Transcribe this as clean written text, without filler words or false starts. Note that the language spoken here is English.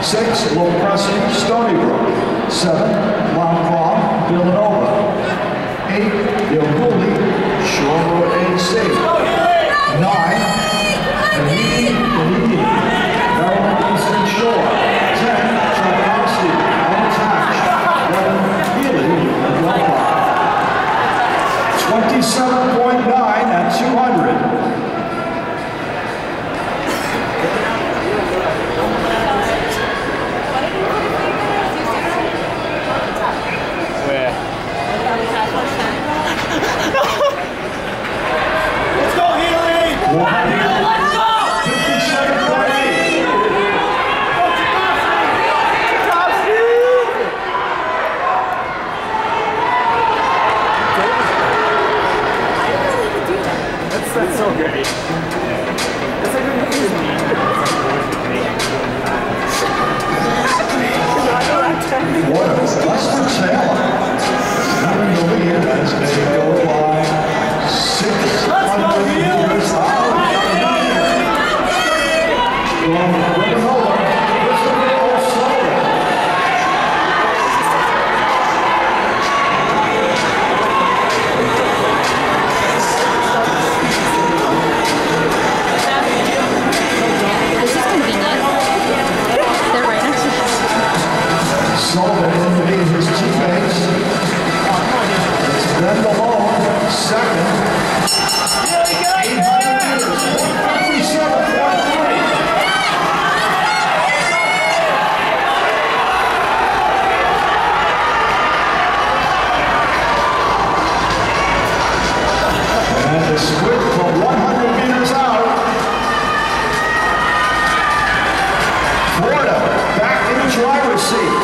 6, Lopresti, Stony Brook. 7, Longclaw, Villanova. 8, Gilgooly, Shore Road AC. 9, Tahiti, Maryland Eastern Shore. 10, Tchaikovsky, unattached. 11, Healy, Adelphi. 27.9 at 200. That's so great. That's like what a Western Salem. Having the lead as they go by 600 meters out. From Villanova, Christopher O'Sullivan. Sullivan leading his teammates. It's Ben Malone, second. 800 meters, 157.3. And the switch from 100 meters out. Florida back in the driver's seat.